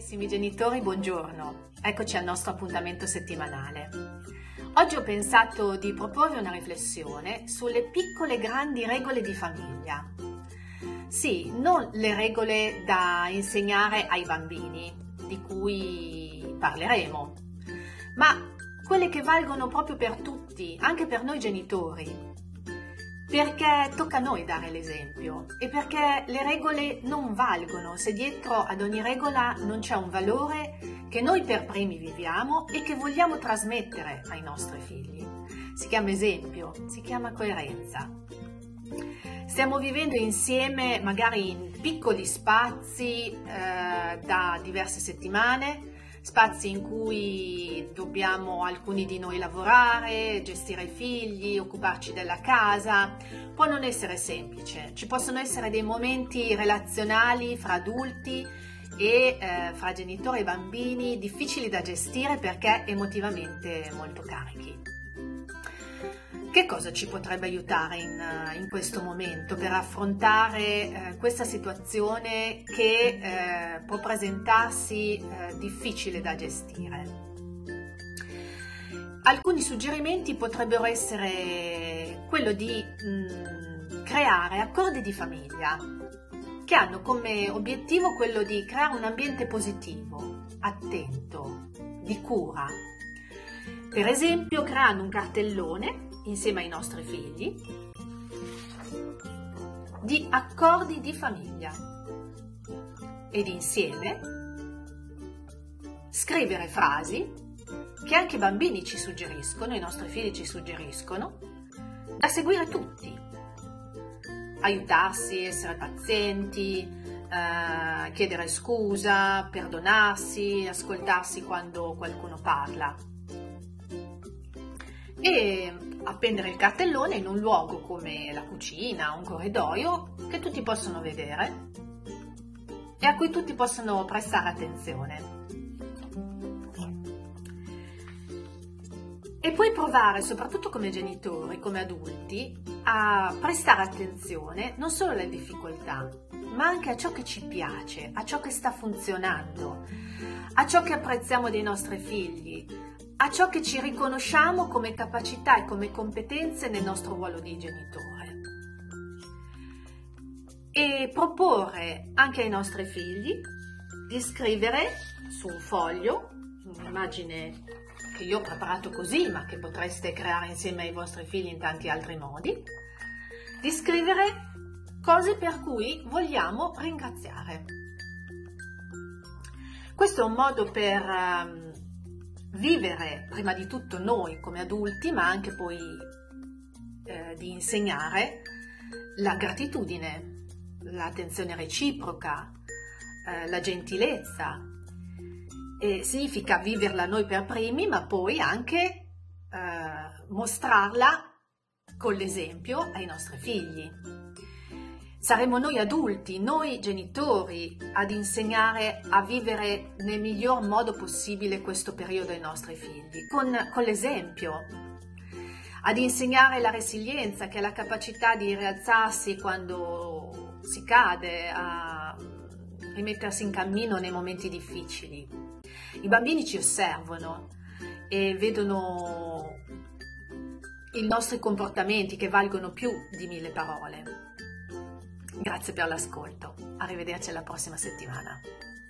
Carissimi genitori, buongiorno. Eccoci al nostro appuntamento settimanale. Oggi ho pensato di proporre una riflessione sulle piccole grandi regole di famiglia. Sì, non le regole da insegnare ai bambini, di cui parleremo, ma quelle che valgono proprio per tutti, anche per noi genitori. Perché tocca a noi dare l'esempio e perché le regole non valgono se dietro ad ogni regola non c'è un valore che noi per primi viviamo e che vogliamo trasmettere ai nostri figli. Si chiama esempio, si chiama coerenza. Stiamo vivendo insieme magari in piccoli spazi da diverse settimane, spazi in cui dobbiamo alcuni di noi lavorare, gestire i figli, occuparci della casa. Può non essere semplice, ci possono essere dei momenti relazionali fra adulti e fra genitori e bambini difficili da gestire perché emotivamente molto carichi. Che cosa ci potrebbe aiutare in questo momento per affrontare questa situazione che può presentarsi difficile da gestire? Alcuni suggerimenti potrebbero essere quello di creare accordi di famiglia che hanno come obiettivo quello di creare un ambiente positivo, attento, di cura. Per esempio, creando un cartellone insieme ai nostri figli di accordi di famiglia ed insieme scrivere frasi che anche i bambini ci suggeriscono, i nostri figli ci suggeriscono, da seguire tutti, aiutarsi, essere pazienti, chiedere scusa, perdonarsi, ascoltarsi quando qualcuno parla. E appendere il cartellone in un luogo come la cucina, un corridoio che tutti possono vedere e a cui tutti possono prestare attenzione. E poi provare, soprattutto come genitori, come adulti, a prestare attenzione non solo alle difficoltà, ma anche a ciò che ci piace, a ciò che sta funzionando, a ciò che apprezziamo dei nostri figli, a ciò che ci riconosciamo come capacità e come competenze nel nostro ruolo di genitore. E proporre anche ai nostri figli di scrivere su un foglio, un'immagine che io ho preparato così, ma che potreste creare insieme ai vostri figli in tanti altri modi, di scrivere cose per cui vogliamo ringraziare. Questo è un modo per vivere prima di tutto noi come adulti, ma anche poi di insegnare la gratitudine, l'attenzione reciproca, la gentilezza. E significa viverla noi per primi, ma poi anche mostrarla con l'esempio ai nostri figli. Saremo noi adulti, noi genitori, ad insegnare a vivere nel miglior modo possibile questo periodo ai nostri figli, con l'esempio, ad insegnare la resilienza, che è la capacità di rialzarsi quando si cade, a rimettersi in cammino nei momenti difficili. I bambini ci osservano e vedono i nostri comportamenti che valgono più di 1000 parole. Grazie per l'ascolto, arrivederci alla prossima settimana.